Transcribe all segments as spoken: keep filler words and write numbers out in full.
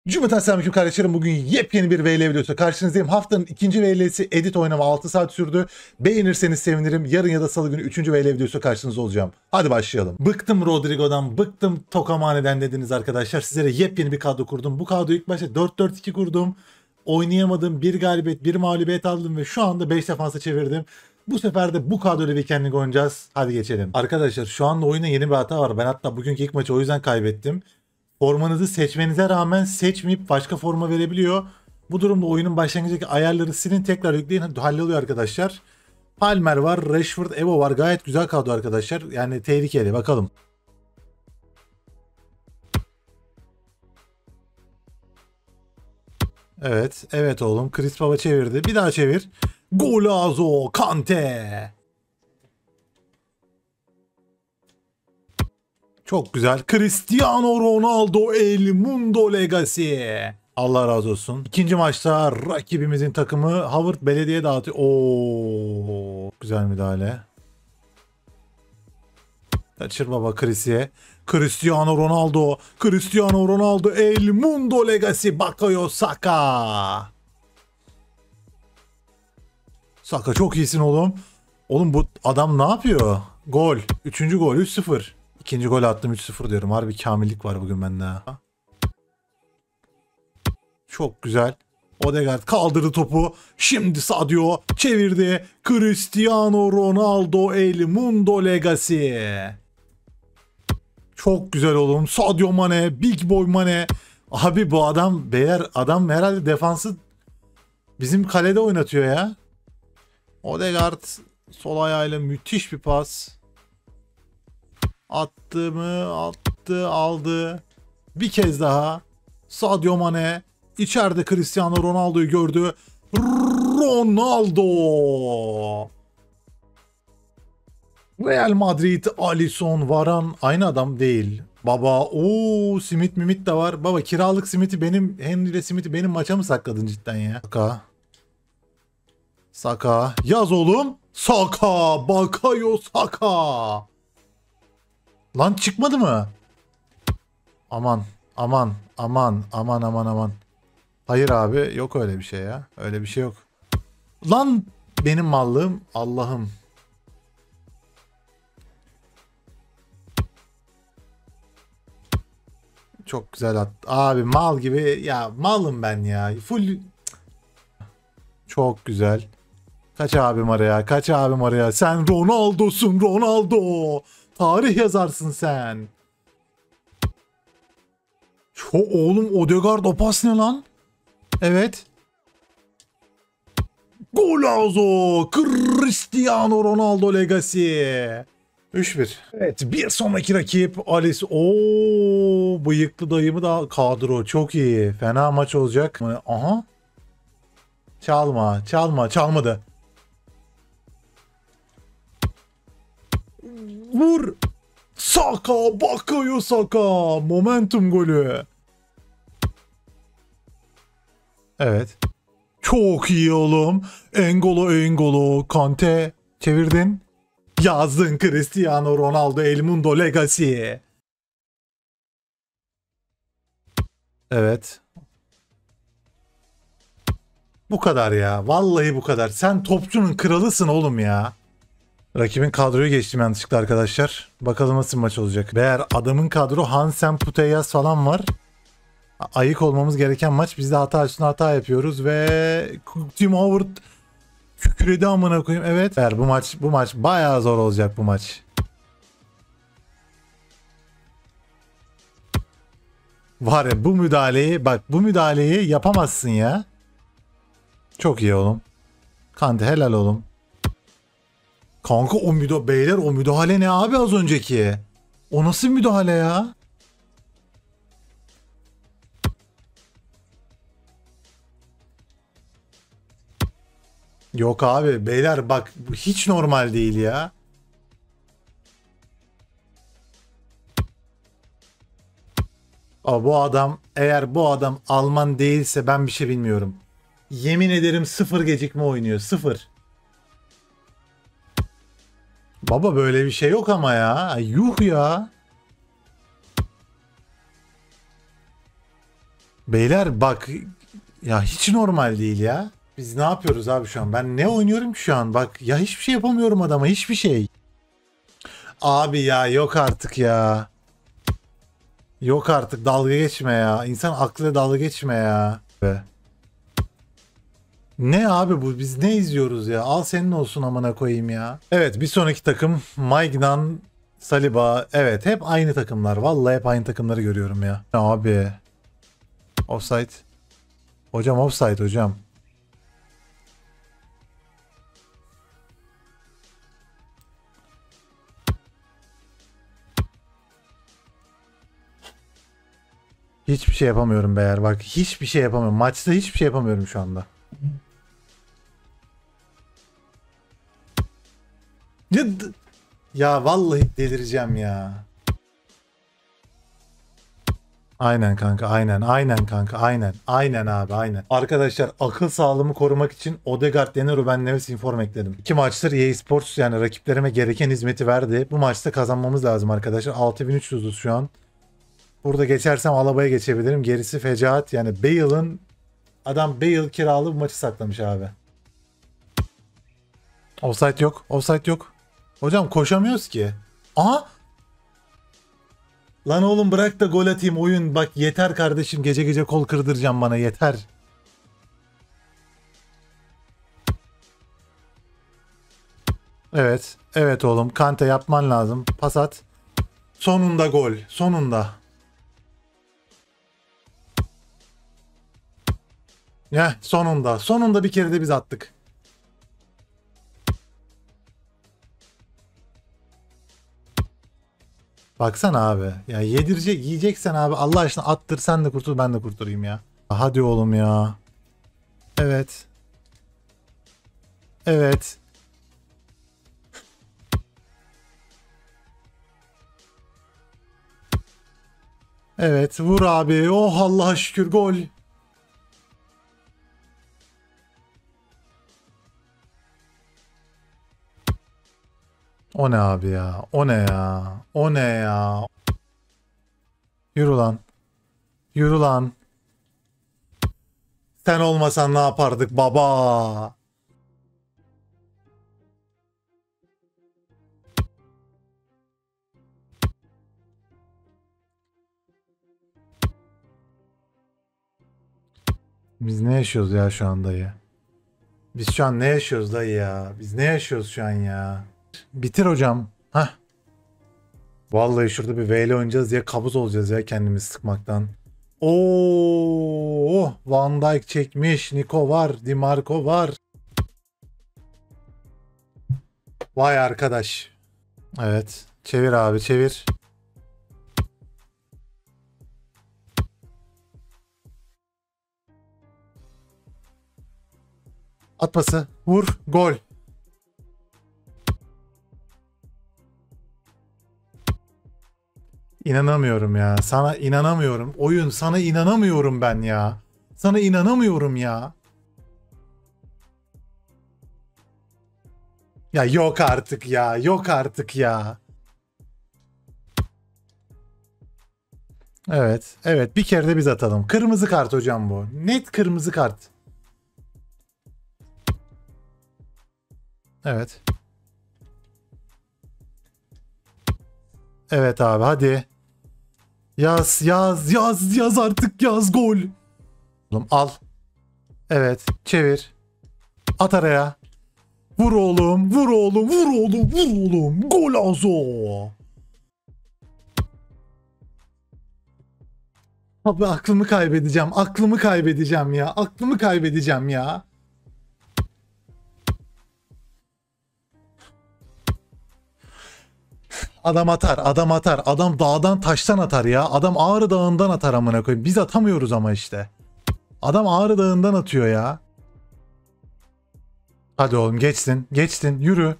Cümleten selamünaleyküm kardeşlerim. Bugün yepyeni bir V L videosu karşınızdayım. Haftanın ikinci V L'si edit oynama altı saat sürdü. Beğenirseniz sevinirim. Yarın ya da salı günü üçüncü V L videosu karşınızda olacağım. Hadi başlayalım. Bıktım Rodrigo'dan, bıktım Tokamane'den dediniz arkadaşlar. Sizlere yepyeni bir kadro kurdum. Bu kadroyu ilk başta dört dört iki kurdum. Oynayamadım. Bir galibiyet, bir mağlubiyet aldım ve şu anda beş defansa çevirdim. Bu sefer de bu kadroyla weekend'lik oynayacağız. Hadi geçelim. Arkadaşlar şu anda oyunda yeni bir hata var. Ben hatta bugünkü ilk maçı o yüzden kaybettim. Formanızı seçmenize rağmen seçmeyip başka forma verebiliyor. Bu durumda oyunun başlangıcındaki ayarları silin, tekrar yükleyin, halloluyor arkadaşlar. Palmer var, Rashford, Evo var. Gayet güzel kadro arkadaşlar. Yani tehlikeli. Bakalım. Evet. Evet oğlum. Chris Baba çevirdi. Bir daha çevir. Golazo Kante. Çok güzel. Cristiano Ronaldo El Mundo Legacy. Allah razı olsun. İkinci maçta rakibimizin takımı Howard Belediye dağıtıyor. Oo, güzel müdahale. Kaçır baba Chris'e. Cristiano Ronaldo. Cristiano Ronaldo El Mundo Legacy. Bakayo Saka. Saka çok iyisin oğlum. Oğlum bu adam ne yapıyor? Gol. Üçüncü gol. üç sıfır. İkinci gol attım, üç sıfır diyorum. Harbi kamillik var bugün bende. Çok güzel. Odegaard kaldırdı topu. Şimdi Sadio çevirdi. Cristiano Ronaldo El Mundo Legacy. Çok güzel oğlum. Sadio Mane, Big Boy Mane. Abi bu adam, beyler adam herhalde defansı bizim kalede oynatıyor ya. Odegaard sol ayağıyla müthiş bir pas. Attı mı? Attı, aldı. Bir kez daha. Sadio Mane içeride Cristiano Ronaldo'yu gördü. Ronaldo. Real Madrid, Alisson, Varane aynı adam değil. Baba o simit mimit de var. Baba kiralık simiti benim, Henry ile simiti benim maça mı sakladın cidden ya? Saka. Saka. Yaz oğlum. Saka. Bakayo Saka. Lan çıkmadı mı? Aman. Aman. Aman. Aman aman aman. Hayır abi yok öyle bir şey ya. Öyle bir şey yok. Lan benim mallığım Allah'ım. Çok güzel at. Abi mal gibi ya, malım ben ya. Full. Çok güzel. Kaç abim araya, kaç abim araya. Sen Ronaldo'sun, Ronaldo. Tarih yazarsın sen. Şu oğlum Odegaard o pas ne lan? Evet. Golazo Cristiano Ronaldo Legacy. üç bir. Evet, bir sonraki rakip Alice. Oo, bıyıklı dayımı da kadro çok iyi. Fena maç olacak. Aha. Çalma, çalma, çalmadı. Vur. Saka, Bakayo Saka. Momentum golü. Evet. Çok iyi oğlum. Engolo Engolo. Kante. Çevirdin. Yazdın Cristiano Ronaldo El Mundo Legacy. Evet. Bu kadar ya. Vallahi bu kadar. Sen topçunun kralısın oğlum ya. Rakibin kadroyu geçtim yanlışlıkla arkadaşlar. Bakalım nasıl maç olacak. Eğer adamın kadro Hansen, Putellas falan var. Ayık olmamız gereken maç. Biz de hata üstüne hata yapıyoruz ve Tim Howard kükredi amına koyayım. Evet. Eğer bu maç bu maç bayağı zor olacak bu maç. Var ya bu müdahaleyi, bak bu müdahaleyi yapamazsın ya. Çok iyi oğlum. Kante helal oğlum. Kanka o müdahale, beyler o müdahale ne abi az önceki? O nasıl müdahale ya? Yok abi beyler bak bu hiç normal değil ya. Aa, bu adam, eğer bu adam Alman değilse ben bir şey bilmiyorum. Yemin ederim sıfır gecikme oynuyor, sıfır. Baba böyle bir şey yok ama ya. Ay, yuh ya. Beyler bak ya, hiç normal değil ya. Biz ne yapıyoruz abi şu an? Ben ne oynuyorum ki şu an? Bak ya, hiçbir şey yapamıyorum adama, hiçbir şey. Abi ya, yok artık ya. Yok artık, dalga geçme ya. İnsan aklıyla dalga geçme ya. Be. Ne abi bu? Biz ne izliyoruz ya? Al senin olsun amına koyayım ya. Evet, bir sonraki takım Maignan, Saliba. Evet, hep aynı takımlar. Vallahi hep aynı takımları görüyorum ya. Abi. Offside. Hocam offside hocam. Hiçbir şey yapamıyorum beyler. Bak hiçbir şey yapamıyorum. Maçta hiçbir şey yapamıyorum şu anda. Ya, ya vallahi delireceğim ya. Aynen kanka, aynen aynen kanka, aynen aynen abi, aynen. Arkadaşlar, akıl sağlığımı korumak için Odegaard, Denero, ben Neves Inform ekledim. İki maçtır E A Sports yani rakiplerime gereken hizmeti verdi. Bu maçta kazanmamız lazım arkadaşlar. altı bin üç yüzüz şu an. Burada geçersem Alaba'ya geçebilirim. Gerisi fecaat. Yani Bale'ın, adam Bale kiralı bu maçı saklamış abi. Offside yok. Offside yok. Hocam koşamıyoruz ki. Aha! Lan oğlum bırak da gol atayım oyun. Bak yeter kardeşim. Gece gece kol kırdıracağım bana, yeter. Evet. Evet oğlum. Kante yapman lazım. Pas at. Sonunda gol. Sonunda. Ya sonunda. Sonunda bir kere de biz attık. Baksana abi. Ya yedirecek, yiyeceksen abi Allah aşkına attır, sen de kurtul, ben de kurtulayım ya. Hadi oğlum ya. Evet. Evet. Evet vur abi. Oh Allah'a şükür gol. O ne abi ya? O ne ya? O ne ya? Yürü lan. Yürü lan. Sen olmasan ne yapardık baba? Biz ne yaşıyoruz ya şu anda ya? Biz şu an ne yaşıyoruz dayı ya? Biz ne yaşıyoruz şu an ya? Bitir hocam. Hah. Vallahi şurada bir V L oynayacağız diye kabuz olacağız ya kendimizi sıkmaktan. Oo, Van Dijk çekmiş. Nico var. Di Marco var. Vay arkadaş. Evet. Çevir abi, çevir. At pası. Vur. Gol. İnanamıyorum ya. Sana inanamıyorum. Oyun, sana inanamıyorum ben ya. Sana inanamıyorum ya. Ya yok artık ya. Yok artık ya. Evet. Evet. Bir kere de biz atalım. Kırmızı kart hocam bu. Net kırmızı kart. Evet. Evet abi hadi. Yaz yaz yaz yaz artık, yaz gol. Oğlum al. Evet, çevir. At araya. Vur oğlum, vur oğlum, vur oğlum, vur oğlum. Golazo. Abi aklımı kaybedeceğim. Aklımı kaybedeceğim ya. Aklımı kaybedeceğim ya. Adam atar, adam atar. Adam dağdan taştan atar ya. Adam Ağrı Dağı'ndan atar amına koyayım. Biz atamıyoruz ama işte. Adam Ağrı Dağı'ndan atıyor ya. Hadi oğlum geçsin, geçsin. Yürü.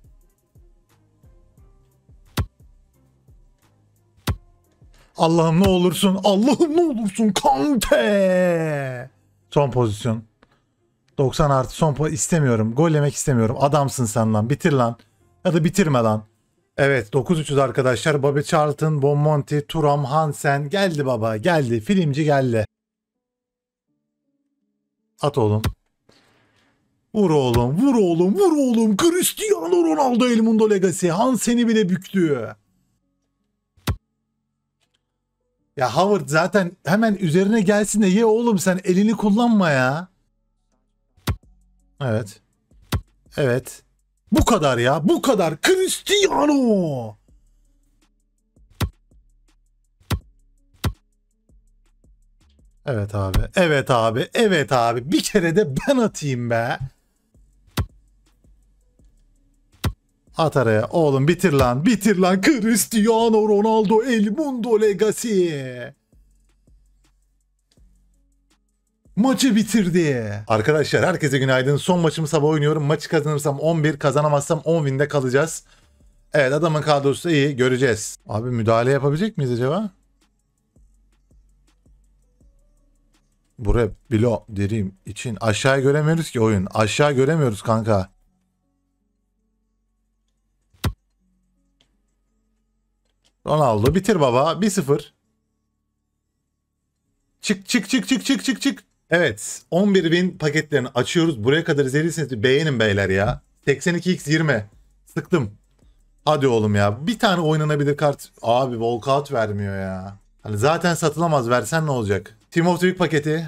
Allah'ım ne olursun. Allah'ım ne olursun. Kante. Son pozisyon. doksan artı son pozisyon. istemiyorum. Gol yemek istemiyorum. Adamsın sen lan. Bitir lan. Ya da bitirme lan. Evet, dokuz üç yüz arkadaşlar. Bobby Charlton, Bonmonti, Turam, Hansen geldi baba. Geldi. Filmci geldi. At oğlum. Vur oğlum, vur oğlum, vur oğlum. Cristiano Ronaldo El Mundo Legacy. Han seni bile büktü. Ya Howard zaten hemen üzerine gelsin de ye oğlum, sen elini kullanma ya. Evet. Evet. Bu kadar ya, bu kadar. Cristiano. Evet abi. Evet abi. Evet abi. Bir kere de ben atayım be. At araya. Oğlum bitir lan. Bitir lan. Cristiano Ronaldo El Mundo Legacy. Maçı bitirdi. Arkadaşlar herkese günaydın. Son maçımı sabah oynuyorum. Maçı kazanırsam on bir, kazanamazsam on winde kalacağız. Evet, adamın kadrosu iyi. Göreceğiz. Abi müdahale yapabilecek miyiz acaba? Buraya bilo derim için aşağı göremiyoruz ki oyun. Aşağı göremiyoruz kanka. Ronaldo bitir baba. bir sıfır. Çık çık çık çık çık çık çık. Evet, on bir win paketlerini açıyoruz. Buraya kadar izlediyseniz beğenin beyler ya. seksen iki x yirmi. Sıktım. Hadi oğlum ya. Bir tane oynanabilir kart. Abi walkout vermiyor ya. Hani zaten satılamaz. Versen ne olacak? Team of the Week paketi.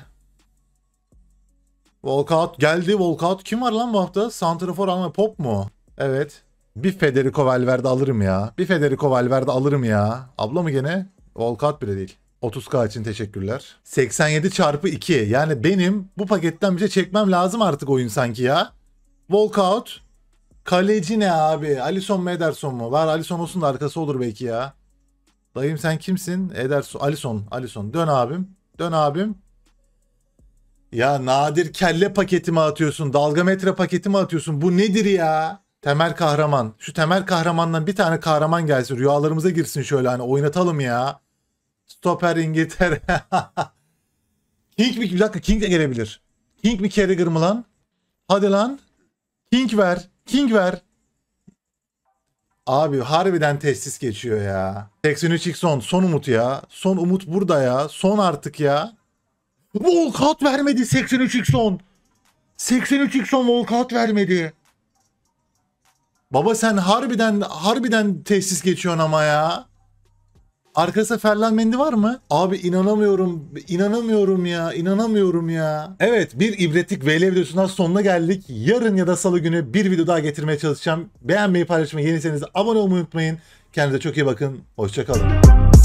Walkout geldi. Walkout kim var lan bu hafta? Santrafor alma. Pop mu? Evet. Bir Federico Valverde alırım ya. Bir Federico Valverde alırım ya. Abla mı gene? Walkout bile değil. otuz K için teşekkürler. seksen yedi çarpı iki. Yani benim bu paketten bir şey çekmem lazım artık oyun sanki ya. Walkout. Kaleci ne abi? Alisson mu Ederson mu? Var, Alisson olsun da arkası olur belki ya. Dayım sen kimsin? Ederson. Alisson. Alisson. Dön abim. Dön abim. Ya nadir kelle paketi mi atıyorsun? Dalgametre paketi mi atıyorsun? Bu nedir ya? Temel kahraman. Şu temel kahramandan bir tane kahraman gelsin. Rüyalarımıza girsin şöyle, hani oynatalım ya. Stoper İngiltere. King mi? Bir dakika, King de gelebilir. King mi Carragher mı lan? Hadi lan. King ver. King ver. Abi harbiden testis geçiyor ya. seksen üç x son. Son umut ya. Son umut burada ya. Son artık ya. Walkout vermedi seksen üç x son. seksen üç x son walkout vermedi. Baba sen harbiden harbiden tesis geçiyorsun ama ya. Arkasında Ferland Mendy var mı? Abi inanamıyorum. İnanamıyorum ya. İnanamıyorum ya. Evet, bir ibretlik V L videosundan sonuna geldik. Yarın ya da salı günü bir video daha getirmeye çalışacağım. Beğenmeyi, paylaşmayı, yeniyseniz abone olmayı unutmayın. Kendinize çok iyi bakın. Hoşça kalın.